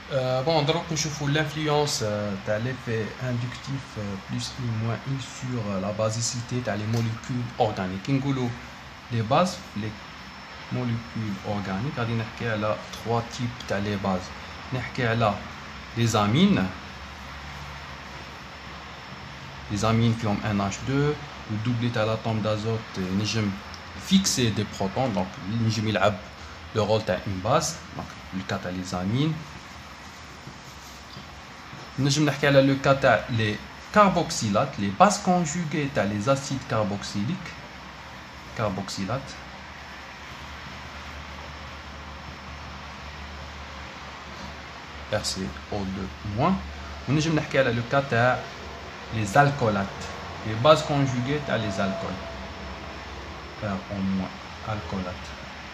Bon, donc nous voyons l'influence de l'effet inductif plus I moins I sur la basicité des molécules organiques. Nous les bases, les molécules organiques, on a trois types de bases. On a les amines qui ont NH2, le doublet de l'atome d'azote, nous fixer des protons, donc nous jouons le rôle d'une base, donc le cas des amines. Nous allons le cas des carboxylates, les bases conjuguées des acides carboxyliques, carboxylates. RCO2-. Nous allons le cas des alcoolates, les bases conjuguées des alcools. RO-, alcoolate.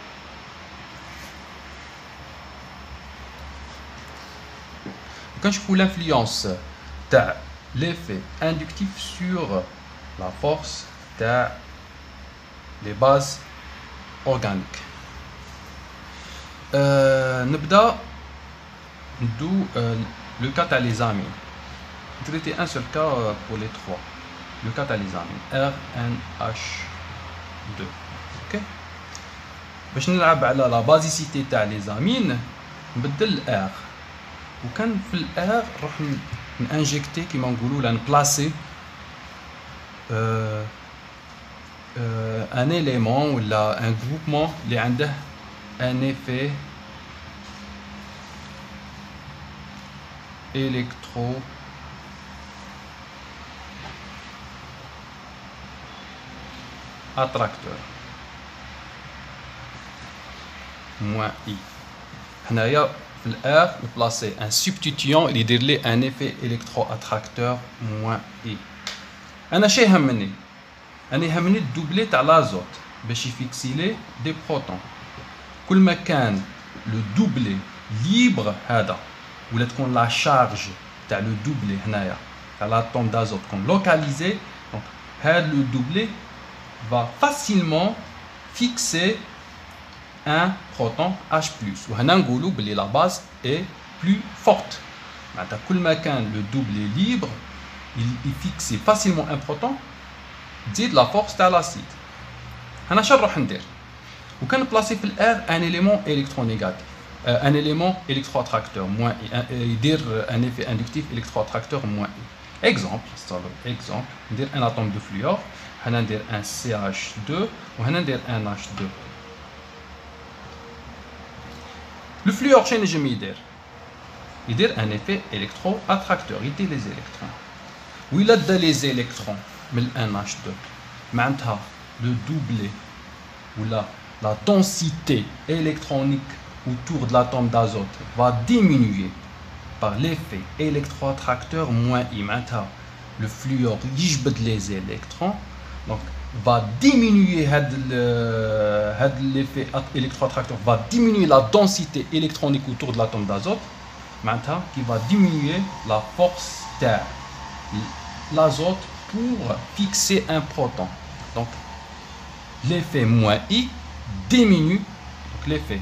Quand je fais l'influence de l'effet inductif sur la force des bases organiques. Nous le cas des amines. Traiter un seul cas pour les trois. Le cas des amines. RNH2. Ok? باش نلعب على la basicité تاع les amines نبدل R. وكان في الار راح نانجكتي كيما نقولوا لا نبلاسي ان élément ولا ان groupement اللي عنده ان effet électro attracteur moins I. هنايا في الR نبلاصي un substituant اللي يدير لي un effet électro-attracteur moins I. أنا شي يهمني؟ أنا يهمني الدوبلي تاع لازوت باش يفيكسي لي دي بروتون. كل ما كان لو دوبلي ليبر هذا ولا تكون لا شارج تاع لو دوبلي هنايا تاع l'atome d'azote تكون لوكاليزي، دونك هذا لو دوبلي va facilement fixer un proton H+. وهنا نقولوا بلي la base est plus forte. معناتها كل ما كان le doublet libre il fixe facilement un proton تزيد la force تاع l'acide. هنا شنو نروح ندير؟ وكان بلاصي في الار un élément électronégatif un élément électroattracteur moins يدير un effet inductif électroattracteur moins I. exemple ندير un atome de fluor، هنا ندير un CH2 وهنا ندير un H2. Le fluor شنو ينجم يدير un effet électro-attracteur، يدي les électrons. وإلا دا les électrons من NH2 معناتها le doublet ou la densité électronique autour de l'atome d'azote va diminuer par l'effet électro-attracteur moins I. معناتها le fluor يجبد les électrons، donc va diminuer l'effet électro-attracteur, va diminuer la densité électronique autour de l'atome d'azote, qui va diminuer la force de l'azote pour fixer un proton. Donc l'effet moins I diminue, donc l'effet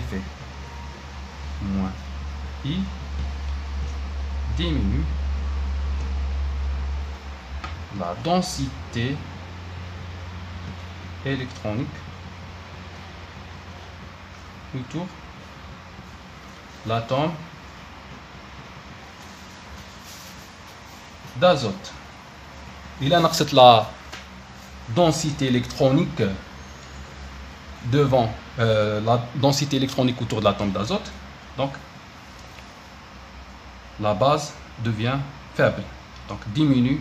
moins I diminue la densité électronique autour de l'atome d'azote. Il a la densité électronique devant la densité électronique autour de l'atome d'azote, donc la base devient faible, donc diminue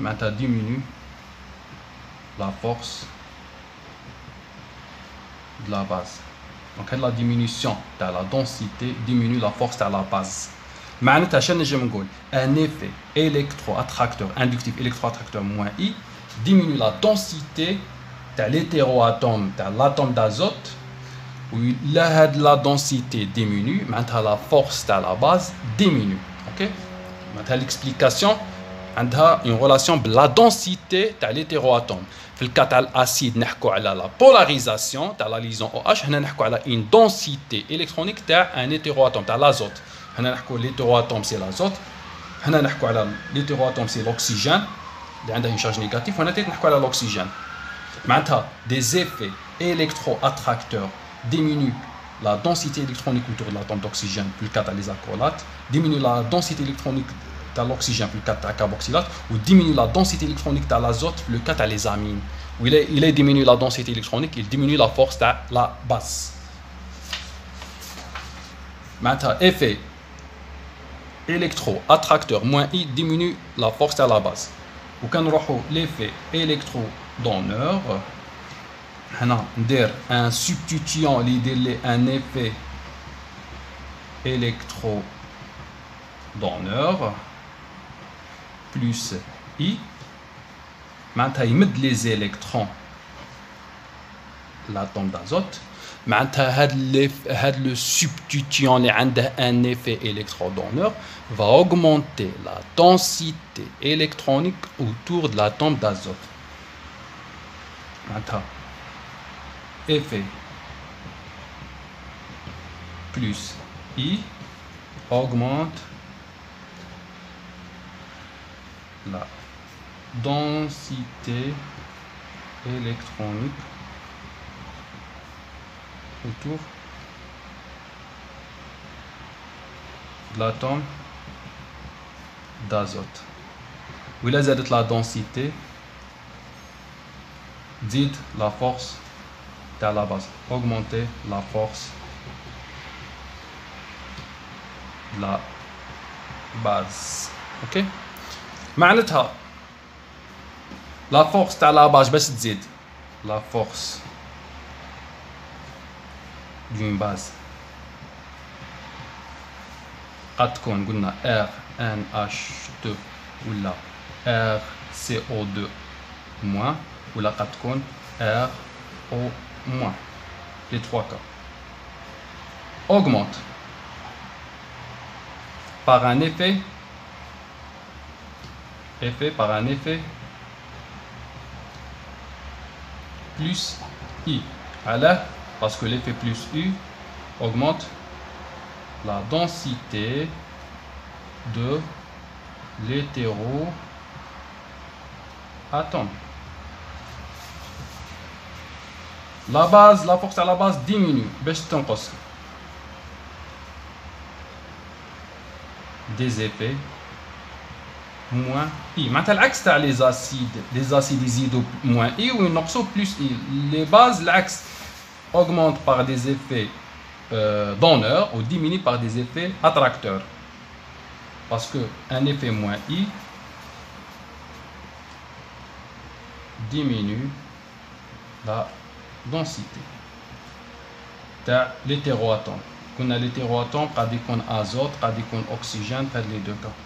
la force de la base. Donc la diminution de la densité diminue la force de la base. معناتها شنو نجم نقول؟ un effet électro-attracteur inductif électro-attracteur moins I diminue la densité de l'hétéroatome de l'atome d'azote. Là la densité diminue معناتها la force de la base diminue. OK؟ معناتها l'explication عندها une relation بلا densité تاع l'hétéroatome. في الكا تاع الاسيد نحكوا على لا بولاريزاسيون تاع لا ليزون او اتش، هنا نحكوا على une densité électronique تاع un hétéroatome تاع لازوت. هنا نحكوا l'hétéroatome c'est l'azote هنا نحكوا على l'hétéroatome c'est l'oxygène اللي عنده une charge négative وهنا نحكوا على l'oxygène معناتها des effets électro-attracteurs diminuent la densité électronique autour de l'atome d'oxygène plus le cas les acolates diminue la densité électronique de l'oxygène plus le cas de carboxylate ou diminue la densité électronique de l'azote plus le cas les amines où il diminue la densité électronique il diminue la force de la base معناتها effet électro-attracteur moins I diminue la force de la base وكنروحوا l'effet électrodonneur هنا ندير un substituant اللي يدير لي un effet électrodonneur plus I معناتها يمد les électrons l'atome d'azote معناتها هاد le substituant اللي عنده un effet électrodonneur va augmenter la densité électronique autour de l'atome d'azote معناتها effet plus I augmente la densité électronique autour de l'atome d'azote. Oui, là, زادت la densité, زيد la force de la base. Augmenter la force de la base. Ok? معناتها la force de la base باش تزيد la force d'une base قد تكون قلنا RNH2 ولا RCO2 moins ولا قد تكون RO moins les trois cas augmente par un effet plus I alors parce que l'effet plus U augmente la densité de l'hétéroatome. La force à la base diminue. Des effets moins I. Maintenant, l'axe les acides يزيدوا moins I ou ينقصوا plus I. Les bases, l'axe augmente par des effets donneurs ou diminue par des effets attracteurs. Parce que un effet moins I diminue la densité de l'hétéroatome. Qu'on a l'hétéroatome, قد يكون azote, قد يكون oxygène, dans les deux cas.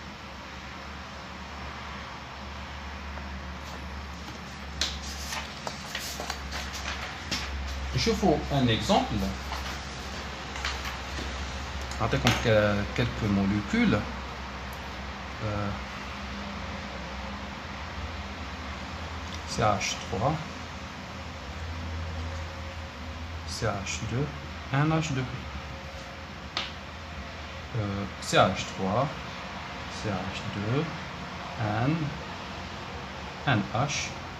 Je fais un exemple. Avec quelques molécules. CH3, CH2, NH2. CH3, CH2, NH,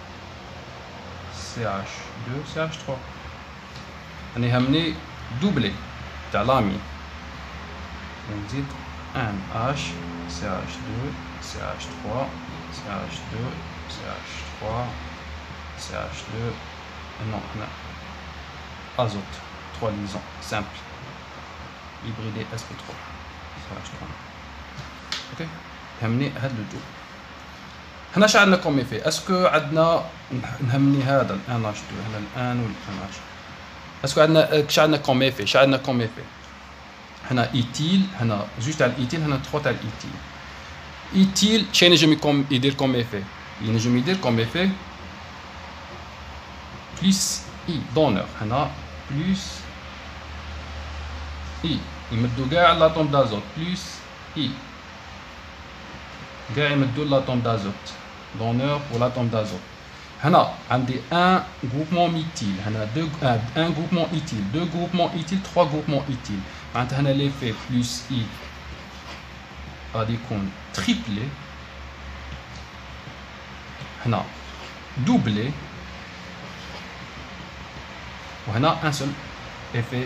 CH2, CH3. On est amené doubler de l'amine. On dit NH, CH2, CH3, CH2, CH3, CH2, non, azote, 3 liaisons simples, hybridé sp3, CH3. Ok, amené هذا الجو. هنا شو عندنا كوم effet؟ اسكو عندنا نهمني هذا ال NH2 هنا الان وال NH. اسكو عندنا شو عندنا كوم effet؟ شو عندنا كوم effet؟ هنا ايتيل هنا جوج تاع الايتيل هنا 3 تاع الايتيل. ايتيل شي ينجم يدير كوم effet؟ ينجم يدير كوم effet plus I donneur هنا plus I يمدوا كاع l'atome d'azote plus I كاع يمدوا l'atome d'azote donneur pour l'atome d'azote. هنا عندي un groupement méthyle هنا un groupement éthyle, deux groupements éthyle, trois groupements éthyle. معناتها هنا l'effet plus I غادي يكون تريبلي، هنا دوبلي، وهنا un seul effet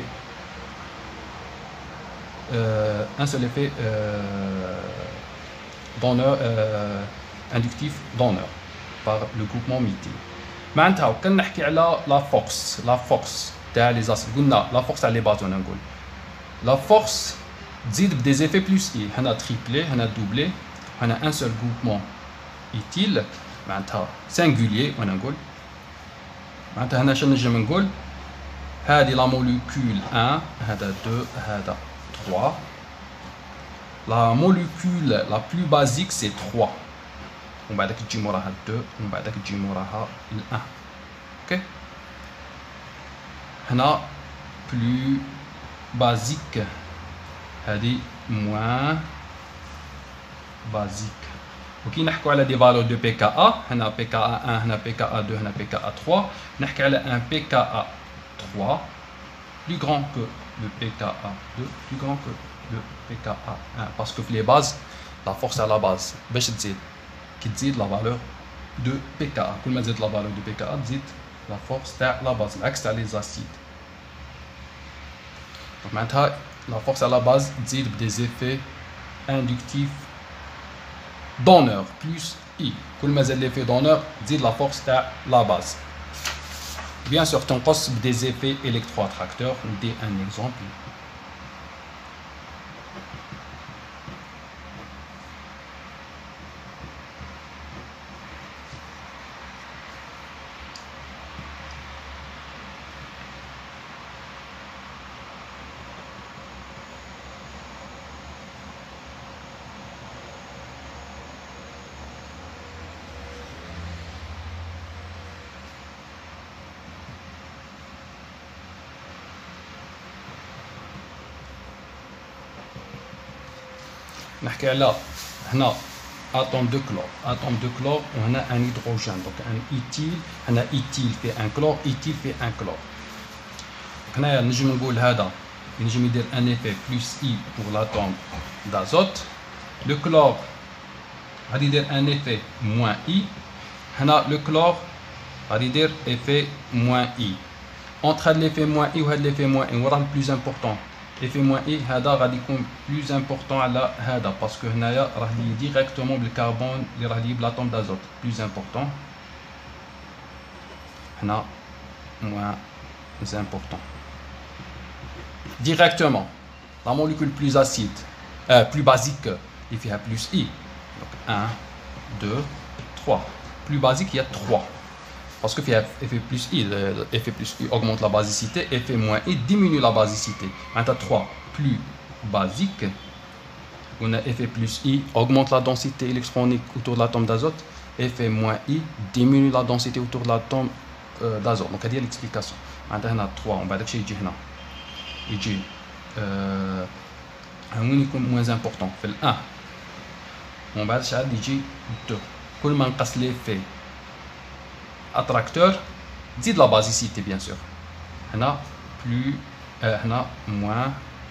donneur inductif donneur par le groupement ميتيل. معناتها كنحكي على لا فورس تاع لي زاس، قلنا لا فورس تاع لي باز، وانا نقول لا فورس تزيد بدي زيفي بلوس اي، هنا تريبلي، هنا دوبلي، هنا ان سول groupement ايتيل، معناتها سانغولير، وانا نقول معناتها هنا شنو نجم نقول، هذه لا موليكول 1، هذا 2، هذا 3. لا موليكول لا بلو بازيك سي 3، ومن بعدك تجي موراها 2، ومن بعدك تجي موراها 1. اوكي، هنا بلو بازيك، هذه موان بازيك. وكي نحكوا على دي فالور دو بي كا ا، هنا بي كا ا 1، هنا بي كا ا 2، هنا بي كا ا 3، نحكي على ان بي كا ا 3 plus grand que le PKA 2, plus grand que le PKA 1, parce que les bases, la force à la base, باش تزيد كي تزيد la valeur de PKA، كل ما تزيد la valeur de PKA تزيد la force تاع la base، العكس تاع les acides. donc معناتها la force à la base تزيد des effets inductifs donneur plus I، كل ما زاد l'effet donneur تزيد la force تاع la base. Bien sûr, تنقص des effets électroattracteurs. On dit un exemple. نحكي على هنا اتوم دو كلور، وهنا ان هيدروجين، دونك ان ايتيل، هنا ايتيل في ان كلور، ايتيل في ان كلور. هنايا نجم نقول هذا ينجم يدير ان ايفي بلوس اي بور لاتوم دازوت، لو كلور غادي يدير ان ايفي موان اي، هنا لو كلور غادي يدير ايفي موان اي. اونتر هاد ليفي موان اي وهاد ليفي موان اي وراه البلوز امبورطون، effet moins I هذا غادي يكون plus important على هذا، باسكو هنايا راه لي ديريكتومون بالكربون اللي راه لي بلاطوم دازوت plus important، هنا moins important. Directement la molécule plus acide plus basique il fait plus I، donc 1 2 3. plus basique il y a 3 parce que effet plus I, effet plus I augmente la basicité, effet moins I diminue la basicité. Maintenant 3 plus basique, on a effet plus I augmente la densité électronique autour de l'atome d'azote, effet moins I diminue la densité autour de l'atome d'azote. Donc هذه l'explication. Maintenant هنا 3 ومن بعد شيء يجي هنا يجي وين يكون moins important في ال 1 ومن بعد شحال يجي 2. كل ما نقص l'effet attracteur تزيد la basicité bien sûr. هنا plus هنا moins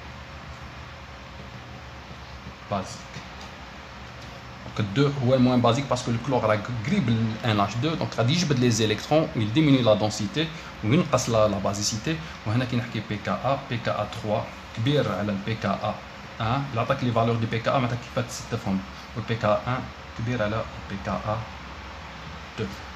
basique. Donc 2 هو moins basique parce que le chlore راه قريب ل NH2 donc غادي يجبد les électrons il diminue la densité وينقص la basicité. وهنا كي نحكي PKA PKA 3 كبير على ال PKA 1 اللي عطاك لي فالور دي PKA معناتها كيفاش تفهم، و PKA 1 كبير على PKA 2.